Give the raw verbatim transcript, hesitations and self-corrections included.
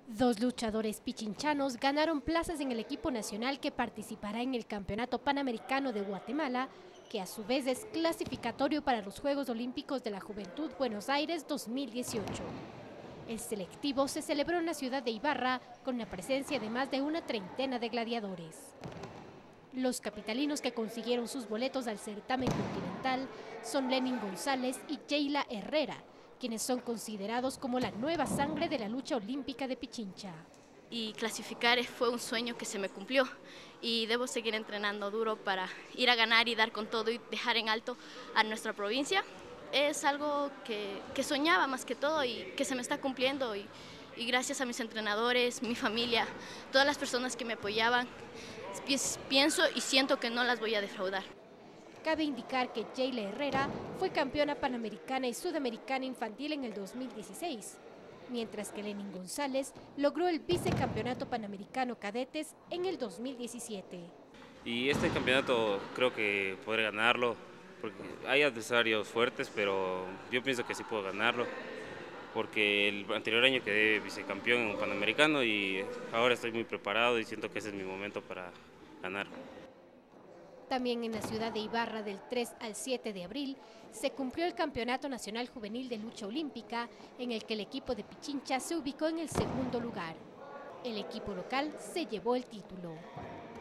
Dos luchadores pichinchanos ganaron plazas en el equipo nacional que participará en el Campeonato Panamericano de Guatemala, que a su vez es clasificatorio para los Juegos Olímpicos de la Juventud Buenos Aires dos mil dieciocho. El selectivo se celebró en la ciudad de Ibarra con la presencia de más de una treintena de gladiadores. Los capitalinos que consiguieron sus boletos al certamen continental son Lenin González y Jayla Herrera, quienes son considerados como la nueva sangre de la lucha olímpica de Pichincha. Y clasificar fue un sueño que se me cumplió y debo seguir entrenando duro para ir a ganar y dar con todo y dejar en alto a nuestra provincia. Es algo que, que soñaba más que todo y que se me está cumpliendo y, y gracias a mis entrenadores, mi familia, todas las personas que me apoyaban, pienso y siento que no las voy a defraudar. Cabe indicar que Jayla Herrera fue campeona panamericana y sudamericana infantil en el dos mil dieciséis, mientras que Lenin González logró el vicecampeonato panamericano cadetes en el dos mil diecisiete. Y este campeonato creo que podré ganarlo, porque hay adversarios fuertes, pero yo pienso que sí puedo ganarlo, porque el anterior año quedé vicecampeón en un panamericano y ahora estoy muy preparado y siento que ese es mi momento para ganar. También en la ciudad de Ibarra del tres al siete de abril se cumplió el Campeonato Nacional Juvenil de Lucha Olímpica, en el que el equipo de Pichincha se ubicó en el segundo lugar. El equipo local se llevó el título.